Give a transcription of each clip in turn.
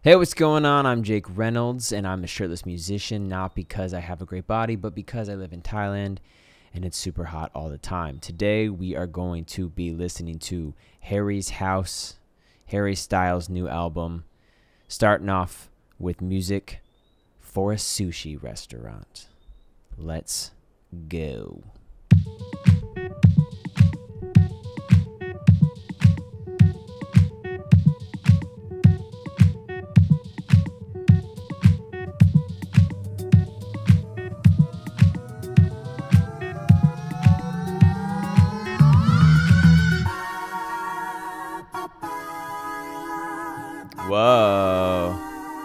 Hey, what's going on? I'm Jake Reynolds, and I'm a shirtless musician, not because I have a great body, but because I live in Thailand, and it's super hot all the time. Today, we are going to be listening to Harry's House, Harry Styles' new album, starting off with music for a sushi restaurant. Let's go. Whoa.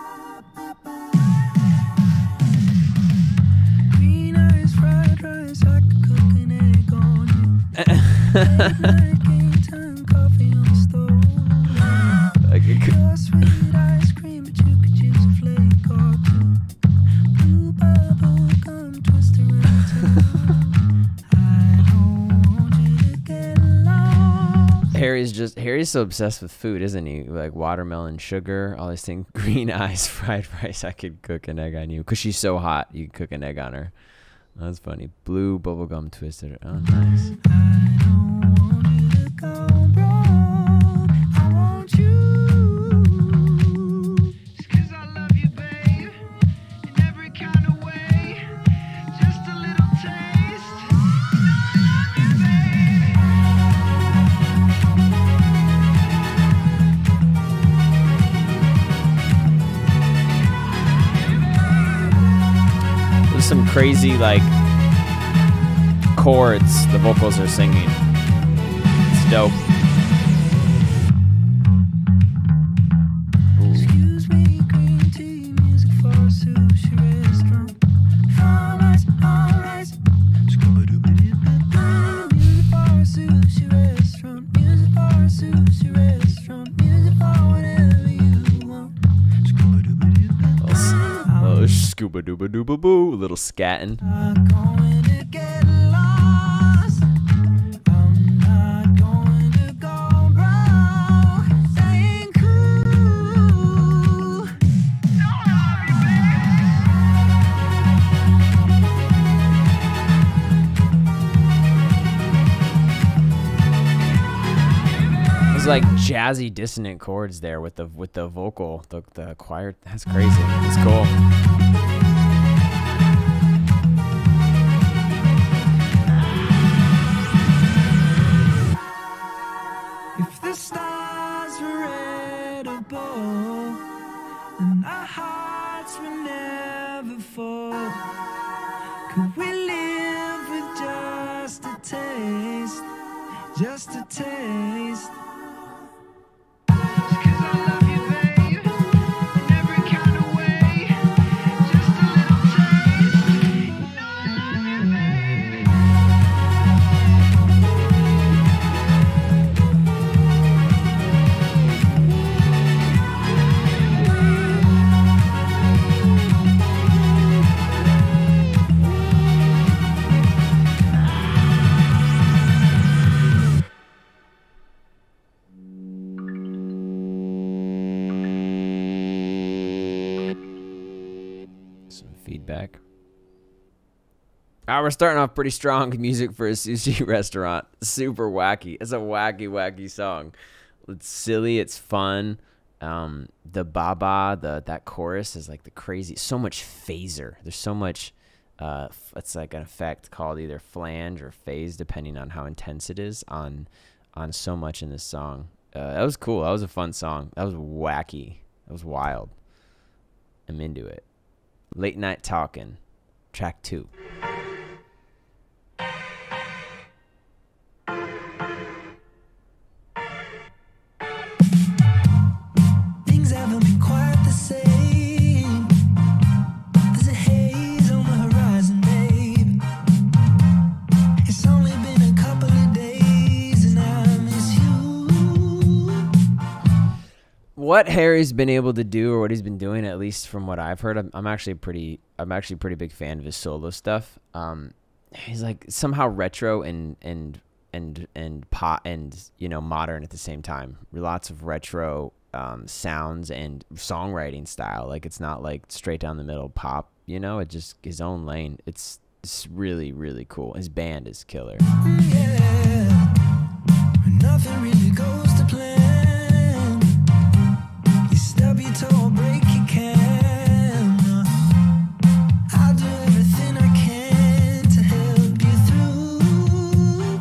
Green eyes, fried rice, I could cook an egg on you. Late night game time, coffee on the stove. Your sweet ice cream, but you could use a flake or two. Blue bubble gum twister around town. I don't want you to get lost. Harry's so obsessed with food, isn't he? Like watermelon, sugar, all these things. Green eyes, fried rice. I could cook an egg on you. Because she's so hot, you could cook an egg on her. That's funny. Blue bubblegum twister. Oh, nice. I don't want you to go broke. I want you. Just 'cause I love you, babe, in every kind of way. Just a little taste. I love you, There's some crazy, like, chords the vocals are singing. It's dope. Excuse me, green tea, music for a sushi restaurant. All right. Scuba-dooba-doo-ba-doo. Music for a sushi restaurant. Music for a sushi restaurant. Music for whatever you want. Scuba-dooba-doo-ba-doo. Oh, scuba dooba dooba boo. Little scatting. I'm going to get lost. I'm not going to go broke. Staying cool. There's like jazzy dissonant chords there with the vocal, the choir. That's crazy. It's cool. If the stars were edible and our hearts would never fall, could we live with just a taste? Just a taste. Just 'cause I love you, babe, in every kind of way. Just a little taste. You know I love you, babe. Some feedback. We're starting off pretty strong. Music for a sushi restaurant. Super wacky. It's a wacky song. It's silly. It's fun. The baba, that chorus is like the crazy. So much phaser. There's so much. It's like an effect called either flange or phase, depending on how intense it is on so much in this song. That was cool. That was a fun song. That was wacky. That was wild. I'm into it. Late Night Talking, track 2. Things haven't been quite the same. There's a haze on the horizon, babe. It's only been a couple of days and I miss you. What Harry's been able to do, or what he's been doing, at least from what I've heard, I'm actually a pretty big fan of his solo stuff. He's like somehow retro and pop and modern at the same time. Lots of retro sounds and songwriting style. Like it's not like straight down the middle pop, you know. It just his own lane. It's really, really cool. His band is killer. Yeah, nothing really goes to plan. You stub your toe, break your can. I'll do everything I can to help you through.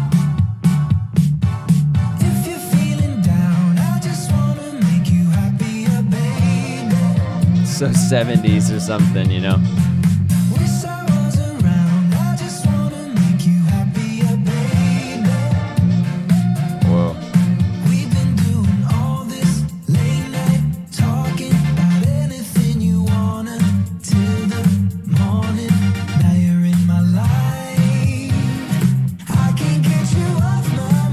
If you're feeling down, I just wanna make you happier, baby. So 70s or something, you know. Wish I was around, I just wanna make you happier, baby. Whoa. We've been doing all this late night talking about anything you wanna till the morning. Now you're in my life. I can't get you off my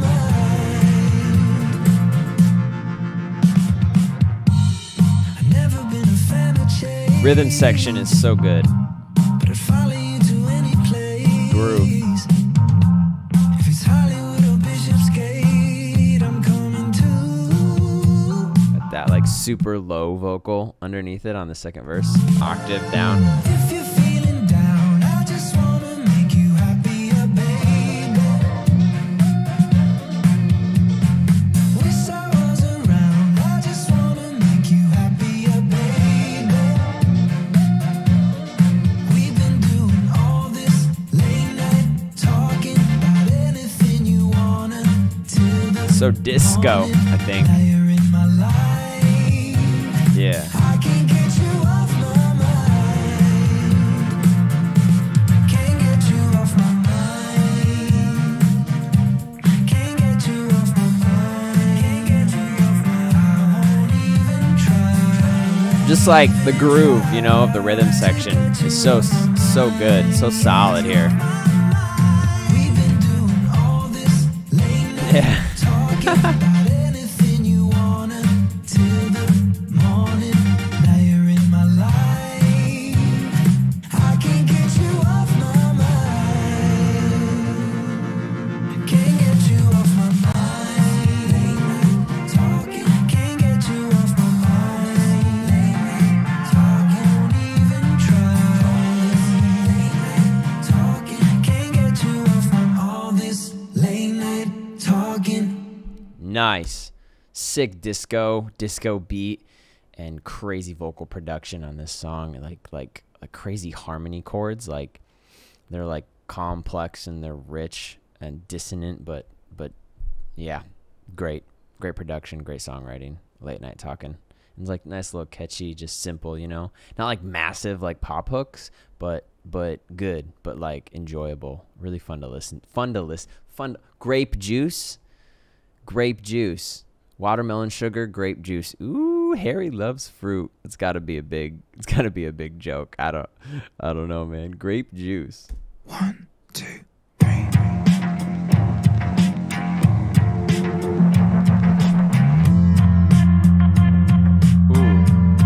mind. I've never been a fan of change. Rhythm section is so good. But I'd follow you to any place. Groove. If it's Hollywood or Bishopsgate, I'm coming too. That like super low vocal underneath it on the second verse, octave down. If you're feeling down, I just wanna make you happier, baby. Wish I was around, I just wanna make you happier, baby. We've been doing all this late night talking about anything you wanna till the So disco, I think. now you're in my life. Yeah. I can't get you off my mind. Can't get you off my mind. Can't get you off my mind. Can't get you off my mind. I won't even try. Just like the groove, you know, of the rhythm section is so good, so solid here. We've been doing all this late night Yeah. talking about anything you wanna till the morning. Now you're in my life. I can't get you off my mind. Can't get you off my mind. Late night talking. Can't get you off my mind. Late night talking. Won't even try. Late night talking. Can't get you off my all this late night talking. Nice. Sick disco beat and crazy vocal production on this song. Like crazy harmony chords. Like they're like complex and they're rich and dissonant, but yeah, great production, great songwriting. Late night talking. It's like nice little catchy, just simple, you know, not like massive like pop hooks, but good, but like enjoyable, really fun to listen. Grape juice, watermelon sugar, grape juice. Ooh, Harry loves fruit. It's gotta be a big joke. I don't know, man. Grape juice. 1, 2, 3. Ooh.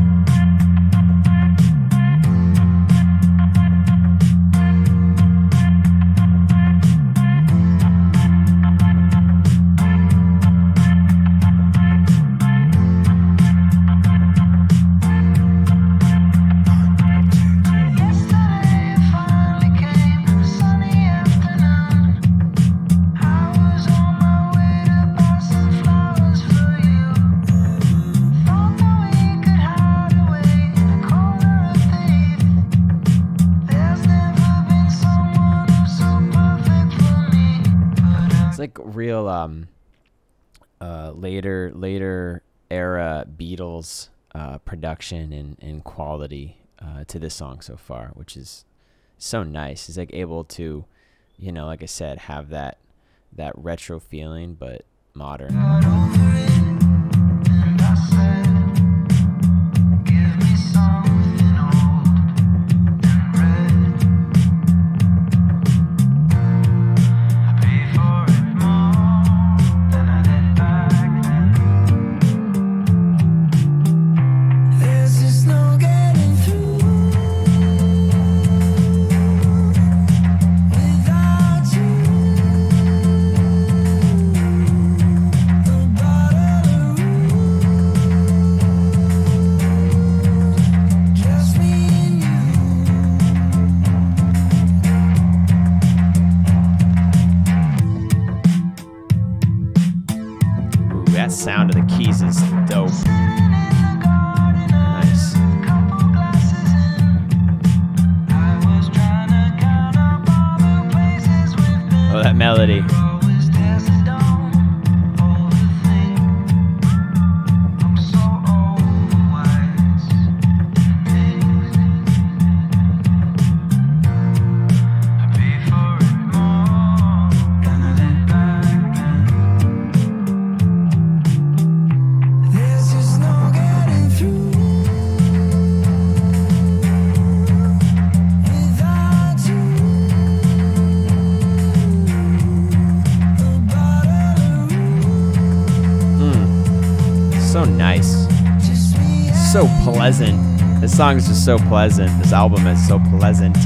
Yesterday finally came, a sunny afternoon. I was on my way to buy some flowers for you. Thought that we could hide away in the corner of the evening. There's never been someone who's so perfect for me. But It's like real later era Beatles production and quality to this song so far, which is so nice. He's like able to, you know, like I said, have that retro feeling but modern. got over it, and I said, give me something old and red. I pay for it more than I did back then. There's just no getting through without you. Nobody sound of the keys is dope. Nice. Oh, that melody. So nice. So pleasant. This song is just so pleasant. This album is so pleasant.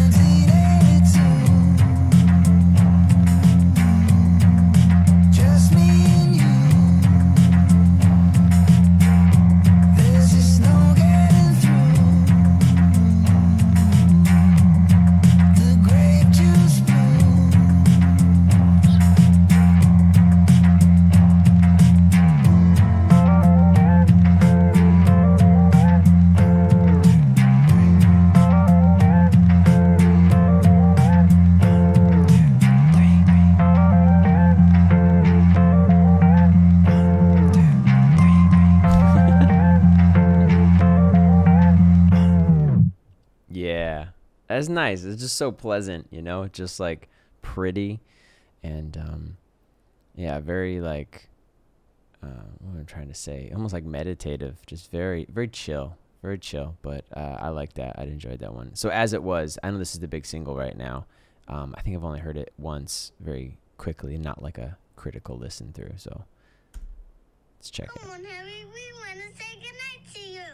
Yeah, that's nice. It's just so pleasant, you know, just like pretty and yeah, very like what am I trying to say? Almost like meditative, just very chill, very chill. But I like that. I enjoyed that one. So As It Was, I know this is the big single right now. I think I've only heard it once, very quickly, not like a critical listen through. So let's check it. Come on, Harry, we want to say goodnight to you.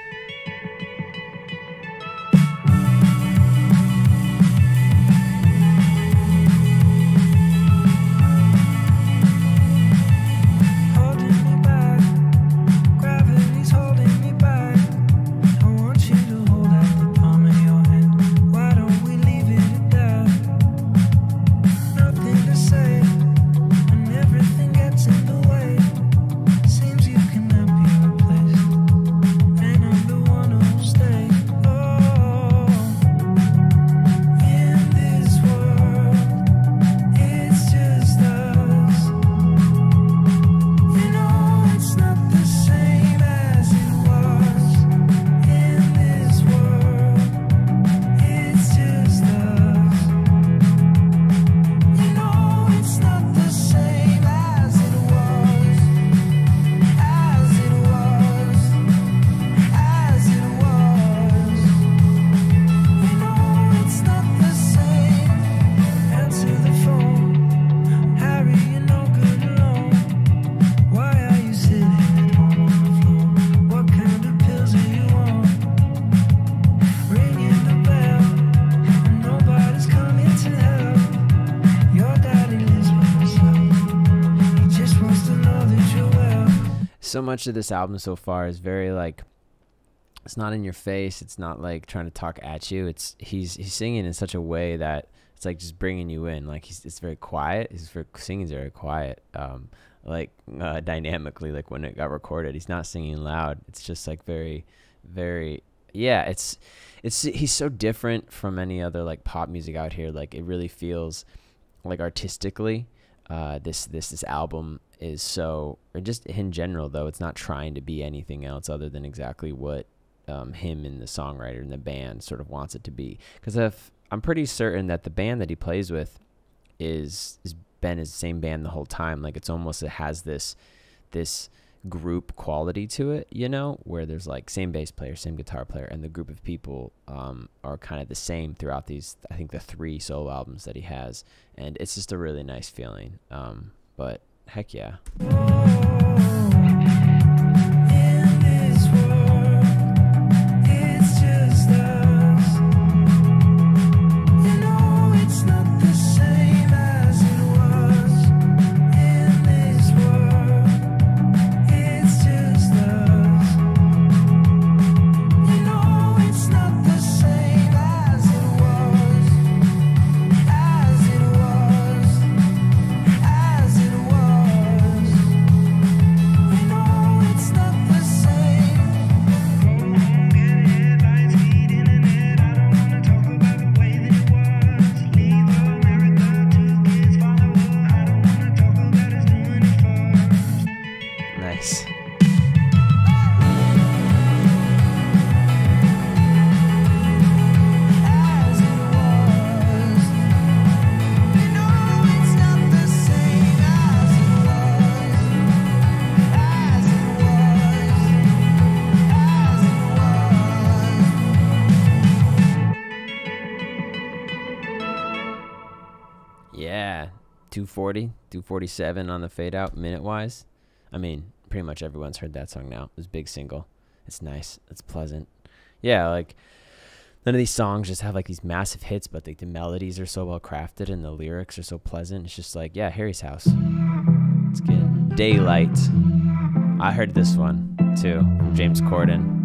So much of this album so far is very like, it's not in your face. It's not like trying to talk at you. It's he's singing in such a way that it's like just bringing you in. Like it's very quiet. Singing's very quiet. Dynamically, like when it got recorded, he's not singing loud. It's just like very, very, yeah. It's he's so different from any other like pop music out here. Like it really feels like artistically, this album is so, or just in general though, it's not trying to be anything else other than exactly what him and the songwriter and the band sort of wants it to be. Because I'm pretty certain that the band that he plays with is been his same band the whole time. Like it's almost, it has this group quality to it, you know, where there's like same bass player, same guitar player, and the group of people are kind of the same throughout these, I think, the 3 solo albums that he has, and it's just a really nice feeling. But heck yeah. 240, 247 on the fade out minute wise. I mean, pretty much everyone's heard that song now. It was a big single. It's nice. It's pleasant. Yeah, like none of these songs just have like these massive hits, but like the melodies are so well crafted and the lyrics are so pleasant. It's just like, yeah, Harry's House. It's good. Daylight. I heard this one too, from James Corden.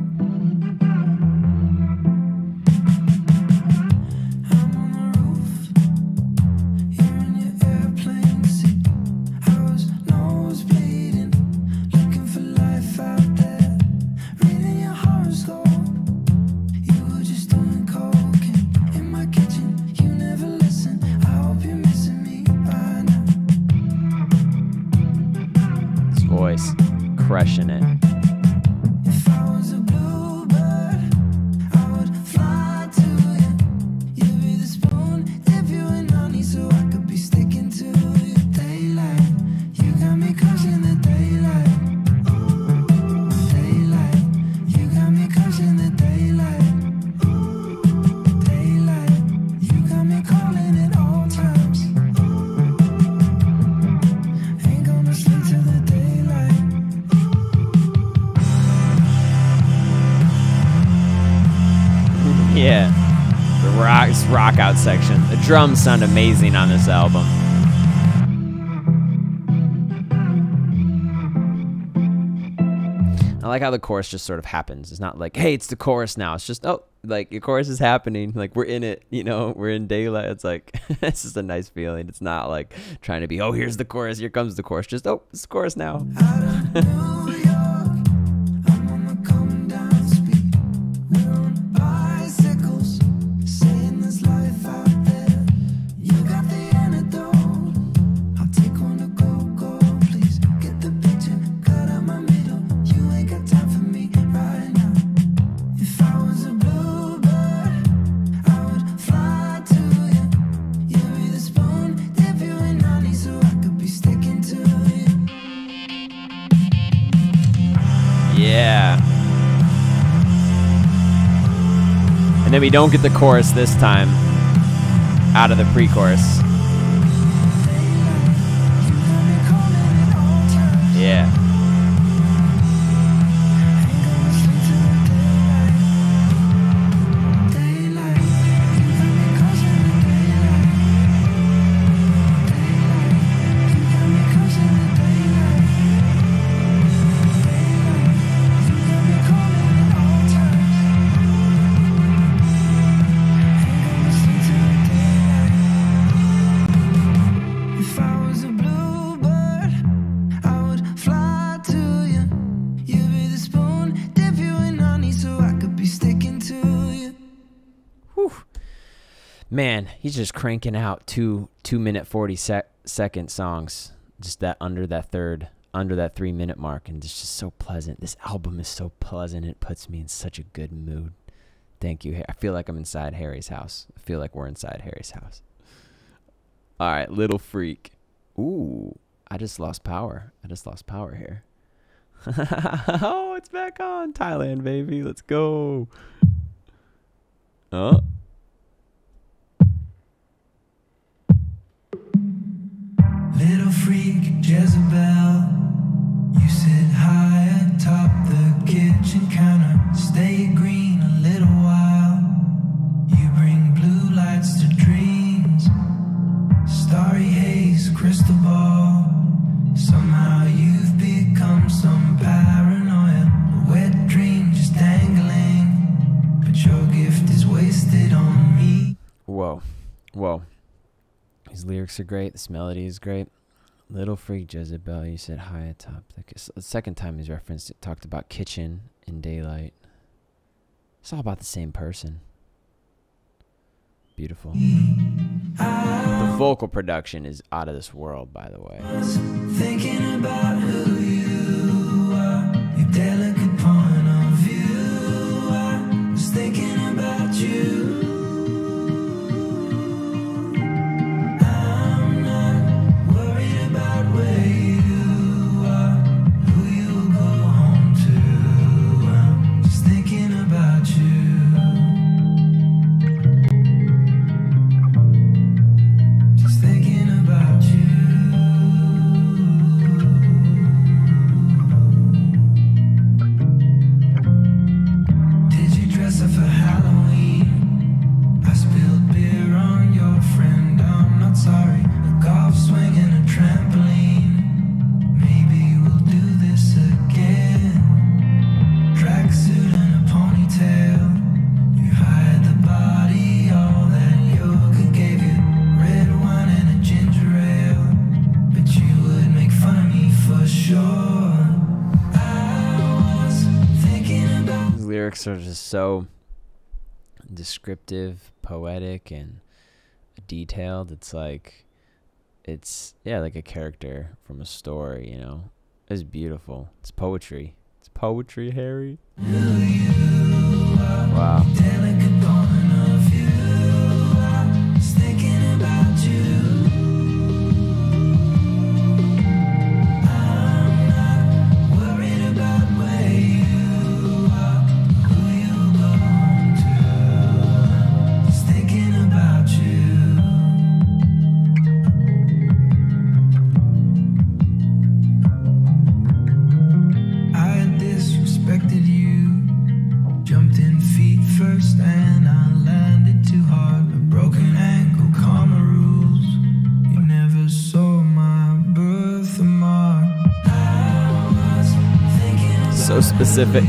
Voice crushing it. If I was a bluebird, I would fly to you. You'd be the spoon, dip you in honey, so I could be sticking to your daylight. You got me crushing the daylight. Ooh, daylight. You got me crushing the daylight. Ooh, daylight. You got me calling at all times. Ooh, ain't gonna sleep till the daylight. Yeah, the rock out section. The drums sound amazing on this album. I like how the chorus just sort of happens. It's not like, hey, it's the chorus now. It's just, oh, like the chorus is happening. Like we're in it, you know, we're in daylight. It's like, it's just a nice feeling. It's not like trying to be, oh, here's the chorus. Here comes the chorus. Just, oh, it's the chorus now. Yeah. And then we don't get the chorus this time out of the pre-chorus. Yeah. Man, he's just cranking out 2-minute 40-second songs, just that under that 3-minute mark, and it's just so pleasant. This album is so pleasant. It puts me in such a good mood. Thank you. I feel like I'm inside Harry's house. I feel like we're inside Harry's house. All right, Little Freak. Ooh, I just lost power. Here. Oh, it's back on. Thailand, baby. Let's go. Oh. Little freak Jezebel, you sit high atop the kitchen counter. Stay green a little while. You bring blue lights to dreams. Starry haze, crystal ball. Somehow you've become some paranoia. A wet dream just dangling. But your gift is wasted on me. Whoa. His lyrics are great. This melody is great. Little freak Jezebel, you said high atop. The second time he's referenced it, talked about kitchen and daylight. It's all about the same person. Beautiful. The vocal production is out of this world, by the way. Thinking about who you are, your delicate point of view. I was thinking about you. Just thinking about you. lyrics are just so descriptive, poetic, and detailed. It's like like a character from a story, you know. It's beautiful. It's poetry. It's poetry, Harry. Wow. So specific.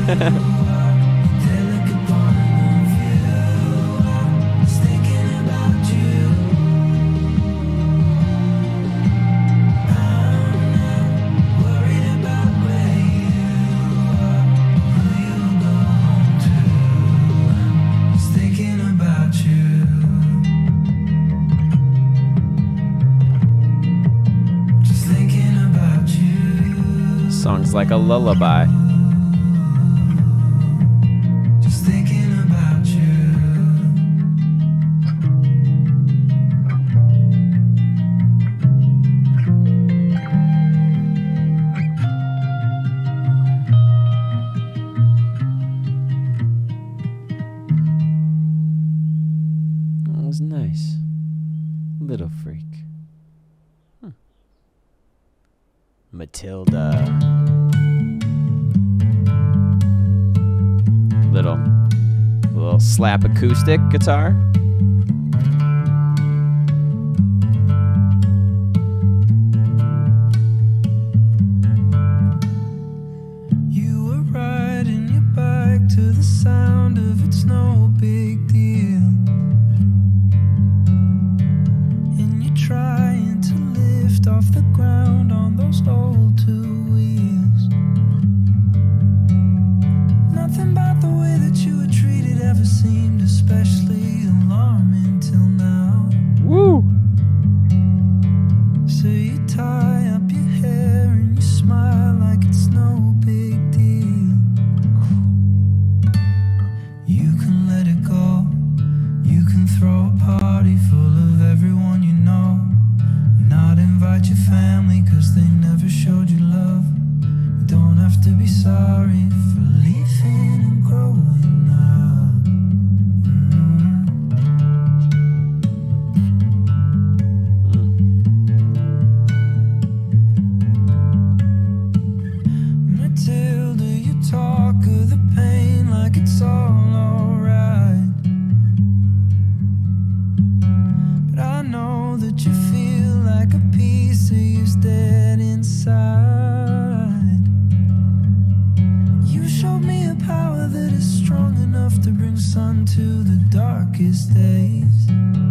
Songs like a lullaby. Just thinking about you. That was nice. Little freak. Matilda. Little slap acoustic guitar. You were riding your bike to the sound of It's No Big Deal, and you're trying to lift off the ground on those old two wheels. Nothing about the way that you were treated ever seemed especially alarming till now. Woo! So you tie up your hair and you smile like it's no big deal. You can let it go. You can throw a party full of everyone you know, and not invite your family 'cause they never showed you love. You don't have to be sorry for leaving and growing up. Matilda, you talk of the pain like it's all alright, but I know that you feel like a piece of you's dead inside. You showed me a power that is strong enough to bring sun to the darkest days.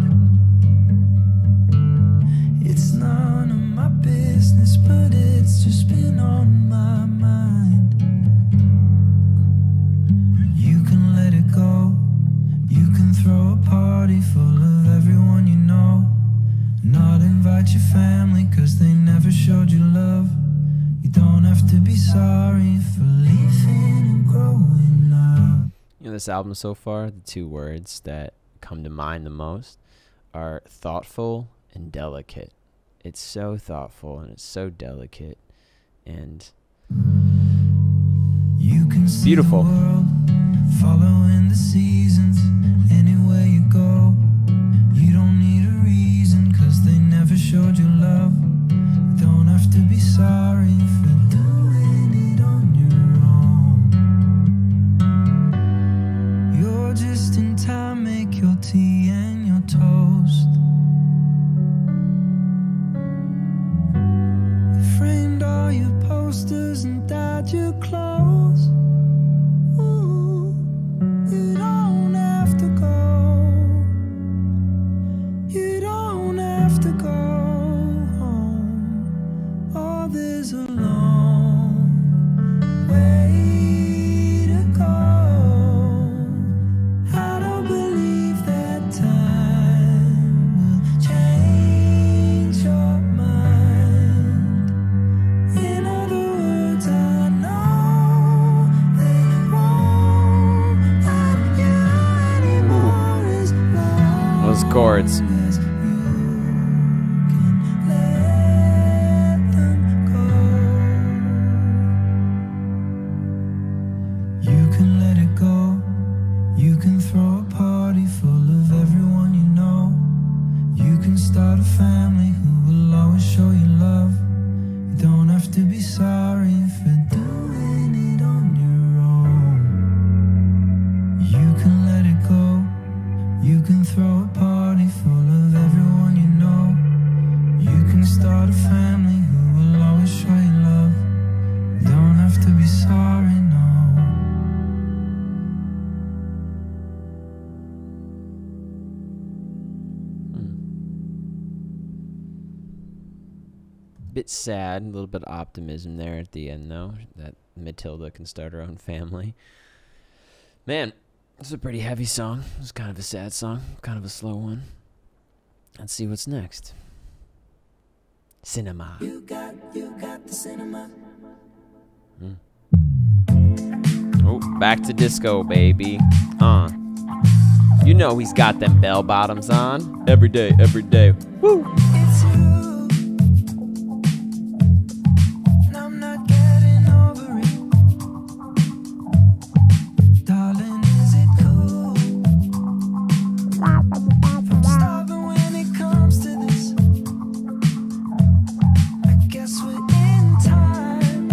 It's none of my business, but it's just been on my mind. You can let it go. You can throw a party full of everyone you know, not invite your family 'cause they never showed you love. You don't have to be sorry for leaving and growing up. You know, this album so far, the two words that come to mind the most are thoughtful and delicate. It's so thoughtful and it's so delicate and You can see beautiful. the world, following the seasons, anywhere you go. You don't need a reason 'cause they never showed you love. You don't have to be sorry for doing it on your own. You're just in time, make your tea and your toast. You framed all your posters and dyed your clothes. Ooh. chords. You can let it go. You can throw a party full of everyone you know. You can start a family who will always show you love. You don't have to be sorry for doing it on your own. You can let it go. You can throw a party full of everyone you know. You can start a family who will always show you love. You don't have to be sorry, no. Bit sad, a little bit of optimism there at the end, though, that Matilda can start her own family. Man, it's a pretty heavy song. It's kind of a sad song, kind of a slow one. Let's see what's next. Cinema. You got the cinema. Oh, back to disco, baby. You know he's got them bell bottoms on. Every day, every day. Woo! It's you. And I'm not getting over it. Darling, is it cool? I'm starving when it comes to this. I guess we're in time.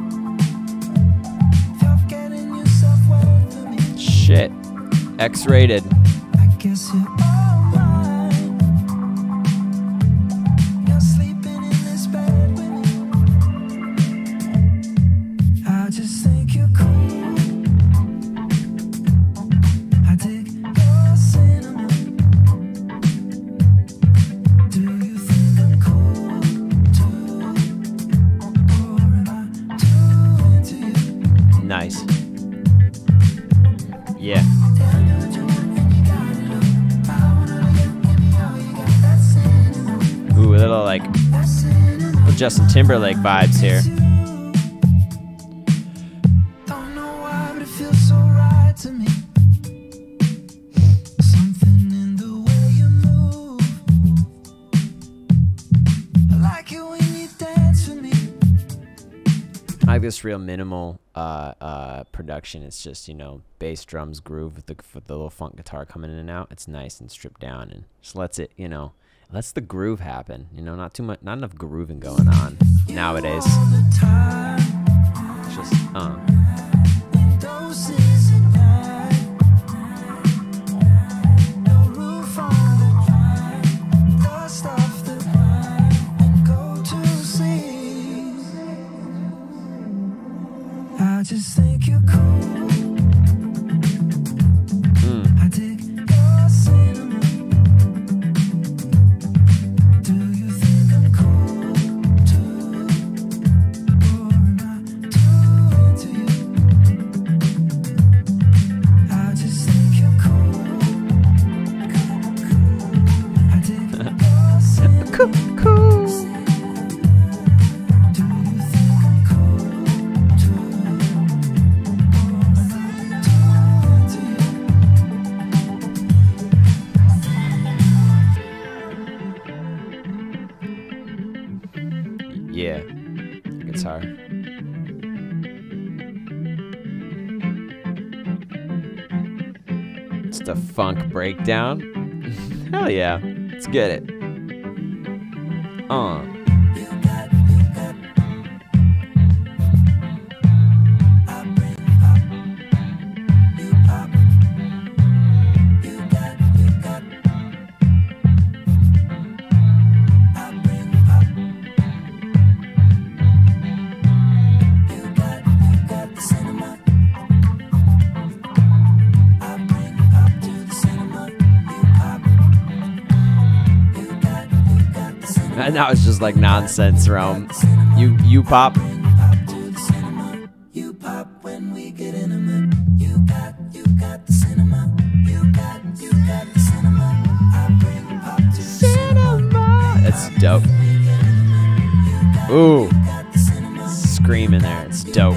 If you're getting yourself wet for me, Shit. X-rated. I guess you're alright. You're sleeping in this bed with me. I just think you're cool. I dig your cinema. Do you think I'm cool too? Or am I too into you? Nice. Yeah. Ooh, a little like Justin Timberlake vibes here. Don't know why, but it feels so right to me. Something in the way you move. I like it when you dance for me. I like this real minimal production. It's just, you know, bass, drums, groove with the little funk guitar coming in and out. It's nice and stripped down and just lets it, you know, lets the groove happen. You know, not too much, not enough grooving going on nowadays. All the time, It's just doses at night. No roof on the drive. Dust off the line and go to sleep. I just think you're cool. I dig your cinema. Do you think I'm cool too? Or am I too into you? I just think you're cool. I dig your cinema. cool. Do you think I'm cool too? Or am I too into you? Yeah, guitar. It's the funk breakdown. Hell yeah, let's get it. And now it's just like nonsense realm. You pop. You pop when we get intimate. You got the cinema. You got the cinema. I bring pop to the cinema. That's dope. Ooh, screaming there. It's dope.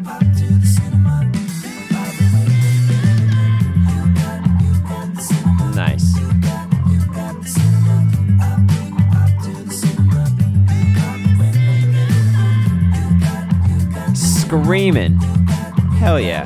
You got the cinema. Dreamin'. Hell yeah.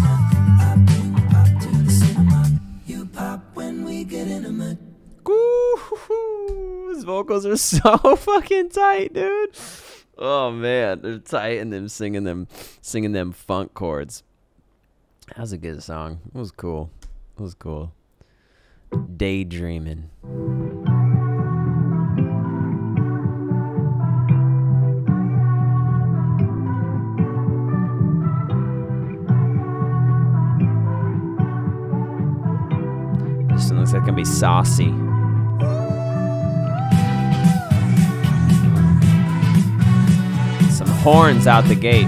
Woo-hoo-hoo. His vocals are so fucking tight, dude. Oh man, they're tight, and them singing them funk chords. That was a good song. It was cool. It was cool. Daydreaming. This one looks like it's gonna be saucy. Some horns out the gate.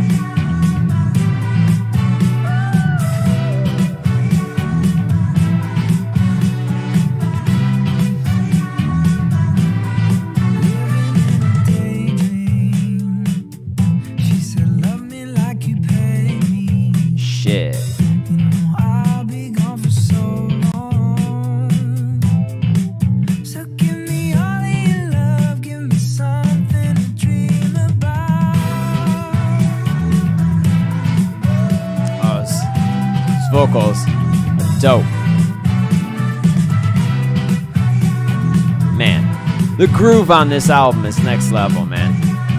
Shit. Vocals are dope. Man, the groove on this album is next level, man.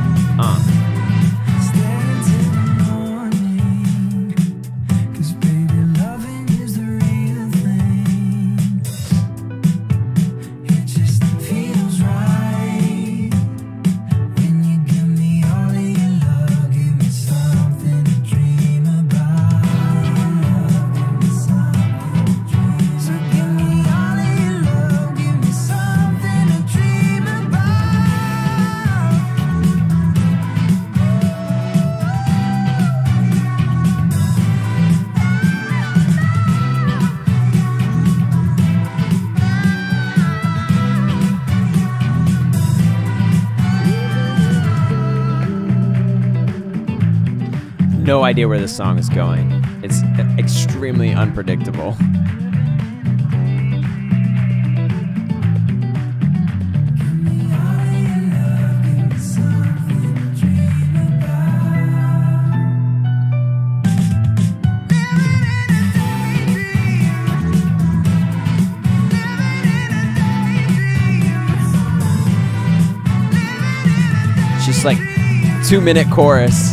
No idea where this song is going. It's extremely unpredictable. It's just like 2-minute chorus.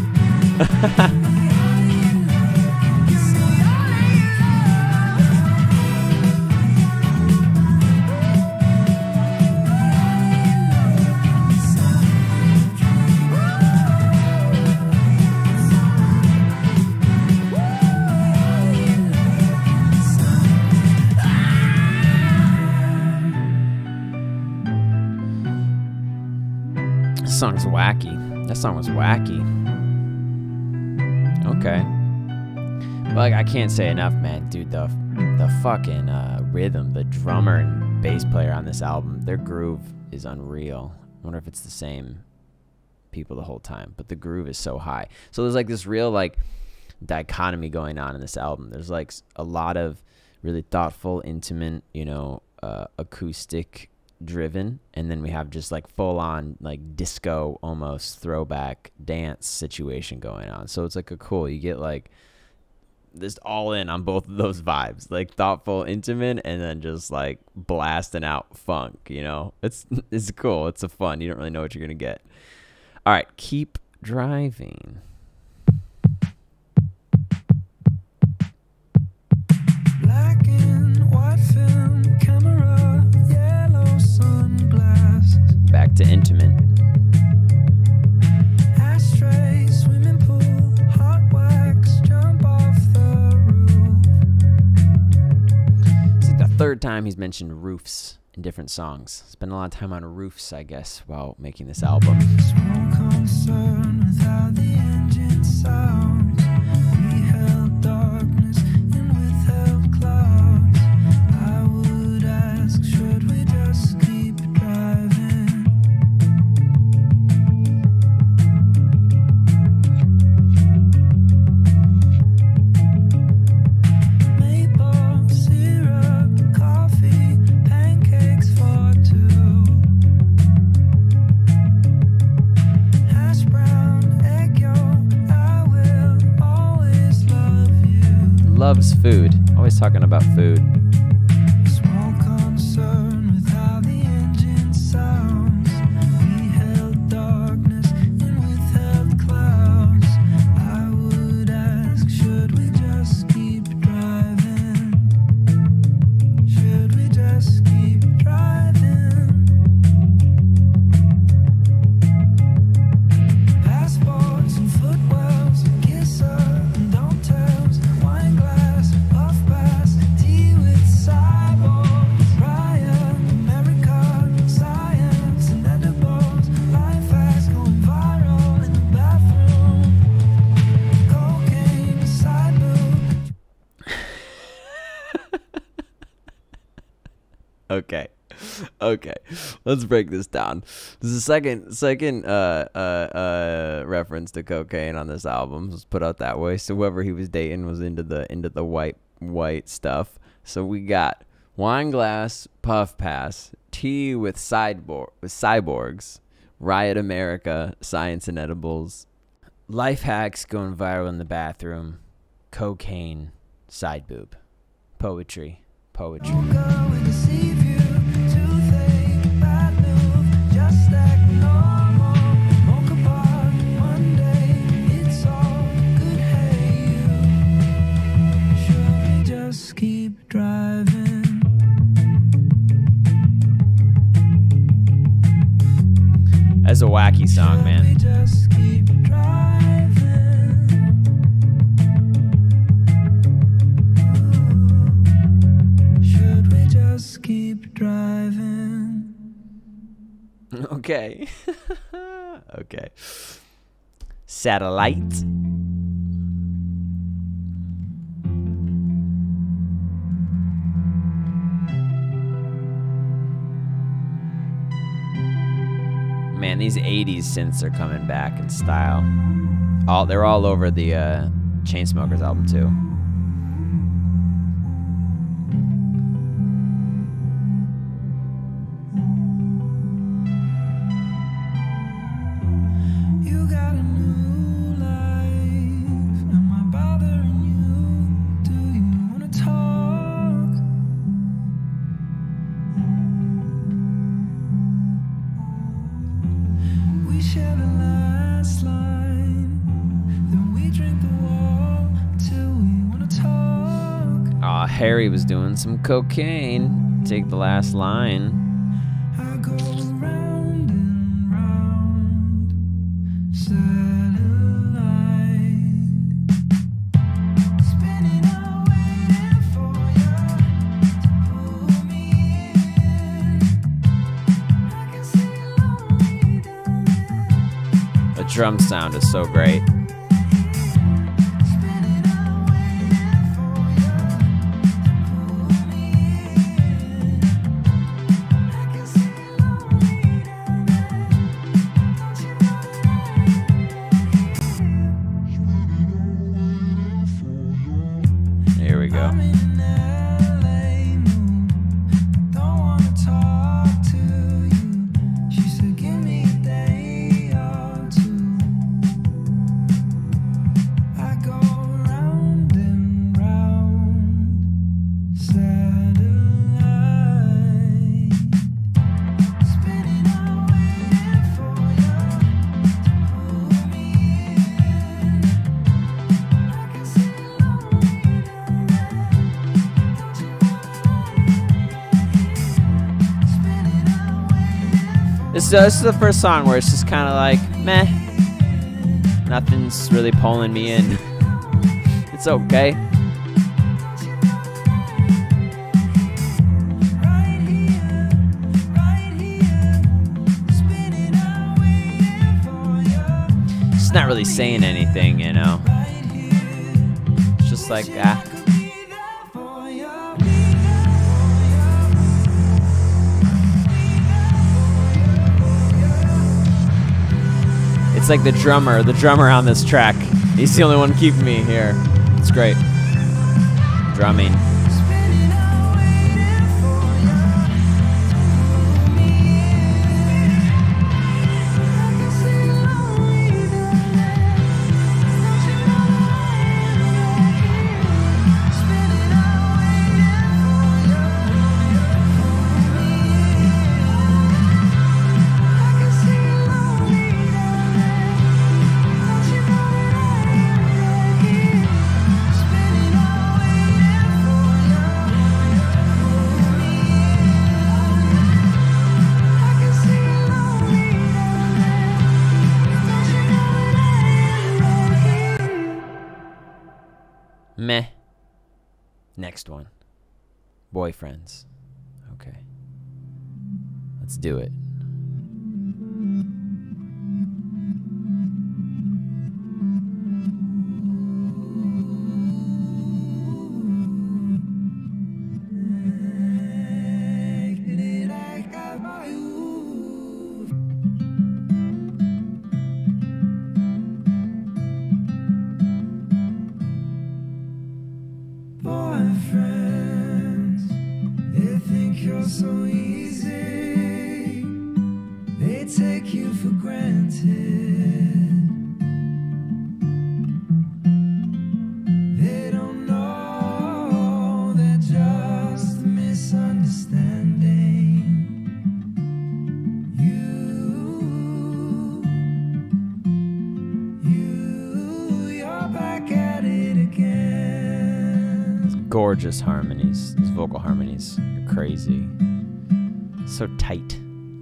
This song's wacky. That song was wacky. Okay. But like, I can't say enough, man. Dude, the fucking rhythm, the drummer and bass player on this album, their groove is unreal. I wonder if it's the same people the whole time, but the groove is so high. So there's like this real like dichotomy going on in this album. There's like a lot of really thoughtful, intimate, you know, acoustic driven, and then we have just like full on like disco almost throwback dance situation going on. So it's like a cool, you get like this all in on both of those vibes, like thoughtful, intimate, and then just like blasting out funk, you know. It's cool. It's a fun, you don't really know what you're gonna get. All right, Keep Driving. Black and white film camera, yellow sunglasses. Back to intimate. Ashtray, swimming pool, hot wax, jump off the roof. It's like the third time he's mentioned roofs in different songs. Spent a lot of time on roofs, I guess, while making this album. Small concern with how the engine sounds. We held darkness and withheld clouds. I would ask, should we just keep driving? Maple syrup, coffee, pancakes for two. Hash brown, egg yolk, I will loves food. Always talking about food. Small concern with how the engine sounds. We held darkness and withheld clouds. I would ask, should we just keep driving? Should we just keep driving? Passports and footwells, kiss her and don't tells, wine glass, puff pass, tea with cyborgs, Ryan, America, science and edibles, life hacks going viral in the bathroom, cocaine, side boob. Okay. Let's break this down. This is the second reference to cocaine on this album. Let's put out that way. So whoever he was dating was into the white stuff. So we got wine glass, puff pass, tea with cyborgs, Riot America, science and edibles, life hacks going viral in the bathroom, cocaine, side boob, poetry. Go and deceive you, toothache, bad move, just act normal, mocha bar, Monday, it's all good, hey you, should we just keep driving? That's a wacky song, Should we man. just keep driving? Should we just keep driving? Okay. Okay. Satellite. Man, these 80s synths are coming back in style. They're all over the Chainsmokers album too. You got a new life. Am I bothering you? Do you wanna talk? We share the last line. Then we drink the wall till we wanna talk. Aw, Harry was doing some cocaine. Take the last line. I go round and round. Satellite. Spinning out, waiting for you to pull me in. I can see you lonely down there. The drum sound is so great. Spinning out, waiting for you to pull me in. I can see you lonely down there. Don't you know Here we go. I'm in LA mood. Don't wanna talk to you. She said, give me a day or two. I go round and round. Satellite. Spinning out, waiting for you to pull me in. I can see you lonely down there. Don't you know? Spinning out, waiting for This is the first song where it's just kind of like, meh. Nothing's really pulling me in. It's okay. right here, spinning out, waiting for you. It's not really saying anything, you know. Right here, It's just like, ah. I could be there for you, be there for you. It's like the drummer on this track. He's the only one keeping me here. It's great. Drumming. Spinning out, waiting for you to pull me in. I can see you lonely down there. Don't you know that I am right here? Next one. Boyfriends. Okay. Let's do it. Boyfriends, they think you're so easy. They take you for granted. They don't know they're just a misunderstanding. You're back at it again. Gorgeous harmonies. These vocal harmonies are crazy. So tight.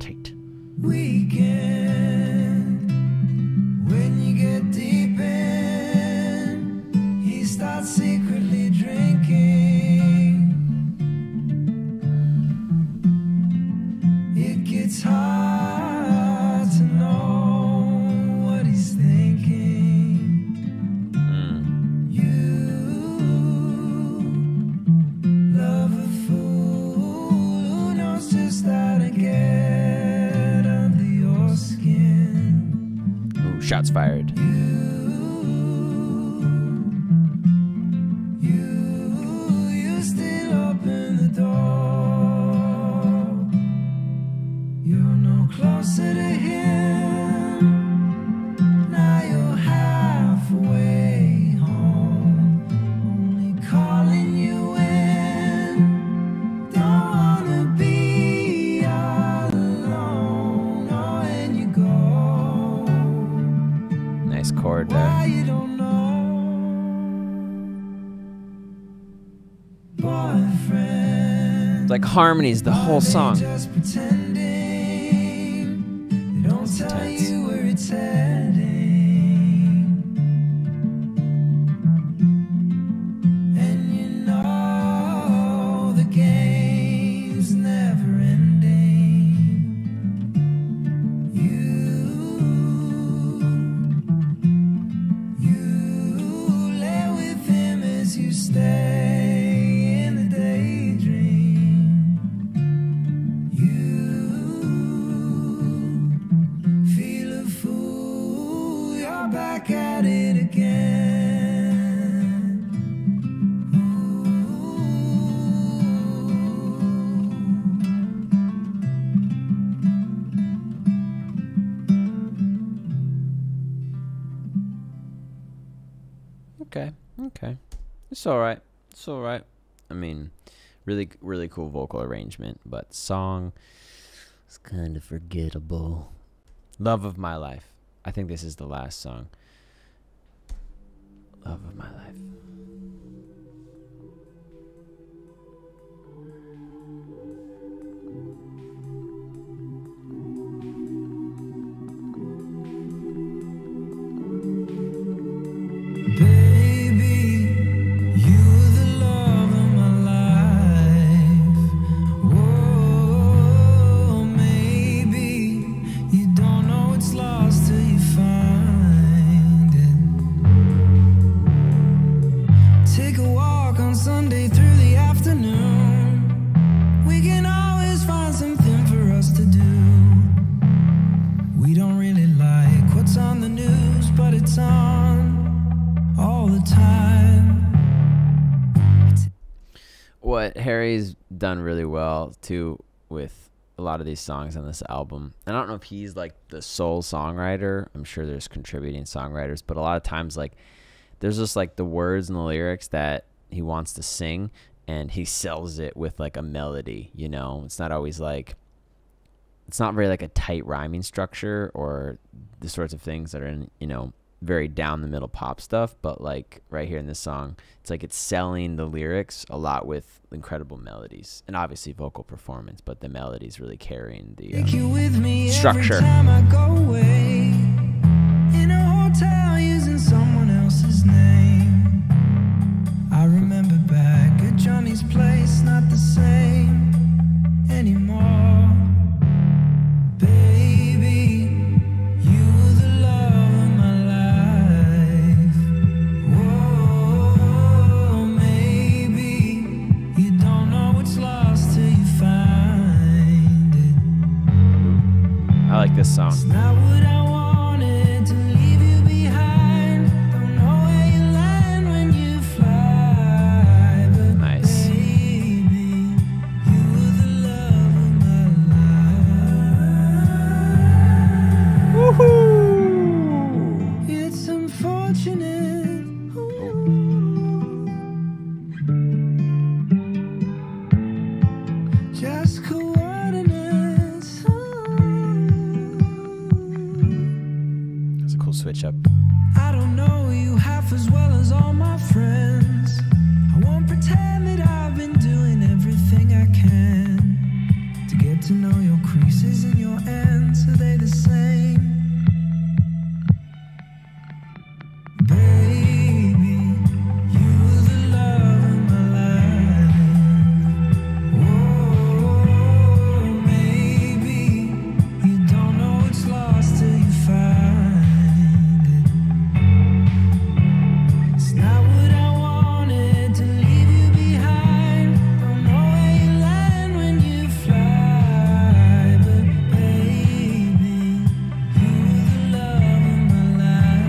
Weekend, when you get deep in, he starts secretly drinking. It gets hard to know what he's thinking. You love a fool who knows just how to get under your skin. Ooh, shots fired. You still open the door. You're no closer to him. Now you're halfway home. Only calling you in. Don't wanna be all alone. Oh, and you go. Nice chord Why there. you don't know? Boyfriend. It's like harmonies the whole song. Just pretending. They don't tell intense. you where it's heading. And you know the game's never ending. You lay with him as you stay in the daydream. You feel a fool, you're back at it again. Okay. It's alright. I mean, really cool vocal arrangement, but song is kind of forgettable. Love of My Life. I think this is the last song. Love of My Life. Baby, you're the love of my life. Whoa, maybe you don't know it's lost till you find it. Take a walk on Sunday through the afternoon. We can always find something for us to do. We don't really like what's on the news, but it's on all the time. What Harry's done really well too with a lot of these songs on this album, and I don't know if he's like the sole songwriter. I'm sure there's contributing songwriters, but a lot of times like there's just like the words and the lyrics that he wants to sing, and he sells it with like a melody. You know, it's not always like, it's not very like a tight rhyming structure or the sorts of things that are in, you know, very down the middle pop stuff, but like right here in this song, it's like it's selling the lyrics a lot with incredible melodies and obviously vocal performance, but the melodies really carrying the Take you with me structure. every time I go away. In a hotel using someone else's name. I remember back at John Harry's place not the same anymore. Baby, you were the love of my life. Whoa, maybe you don't know what's lost till you find it. I like this song. It's not what I wanted to leave you behind. Don't know where you land when you fly, but Nice. baby, you were the love of my life. Woohoo! It's unfortunate. Just coordinates. That's a cool switch up. I don't know you half as well as all my friends. I won't pretend that I've been doing everything I can to get to know your creases and your ends. Are they the same? Baby, you were the love of my life. Whoa, maybe you don't know it's lost till you find it. It's not what I wanted to leave you behind. Don't know where you land when you fly, but baby, you were the love of my life.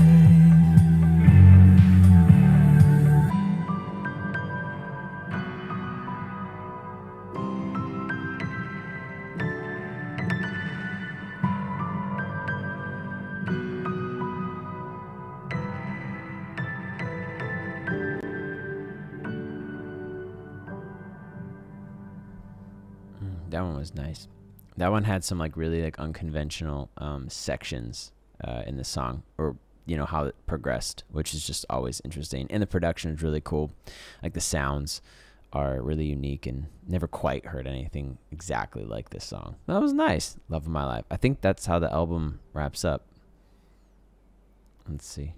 That one was nice. That one had some like really like unconventional sections in the song, or you know how it progressed, which is just always interesting. And the production is really cool. Like the sounds are really unique, and never quite heard anything exactly like this song. That was nice. Love of my life. I think that's how the album wraps up. Let's see.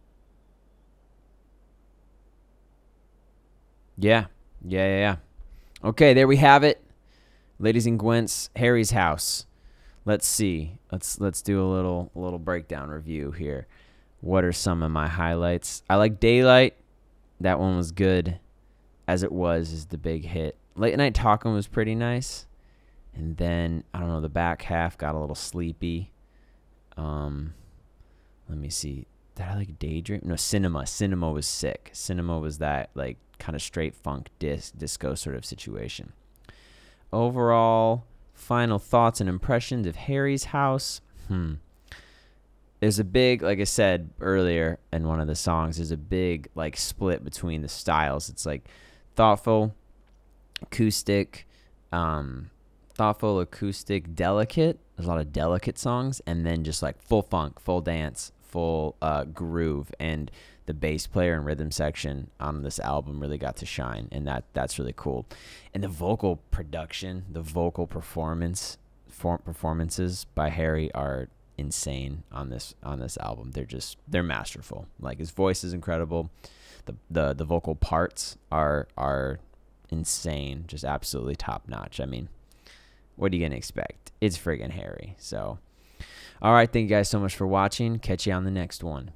Yeah. Okay, there we have it. Ladies and Gwents, Harry's House. Let's see. Let's do a little breakdown review here. What are some of my highlights? I like Daylight. That one was good. As It Was is the big hit. Late Night Talkin' was pretty nice. And then, I don't know, the back half got a little sleepy. Let me see. Did I like Daydream? No, Cinema. Cinema was sick. Cinema was that like kind of straight funk disco sort of situation. Overall, final thoughts and impressions of Harry's House. There's a big, like I said earlier in one of the songs, there's a big like split between the styles. It's like thoughtful, acoustic, delicate. There's a lot of delicate songs, and then just like full funk, full dance, full groove, and the bass player and rhythm section on this album really got to shine, and that's really cool. And the vocal production, the vocal performances by Harry are insane on this album. They're masterful. Like his voice is incredible. The vocal parts are insane, just absolutely top notch. I mean, what are you gonna expect? It's friggin' Harry. So, all right, thank you guys so much for watching. Catch you on the next one.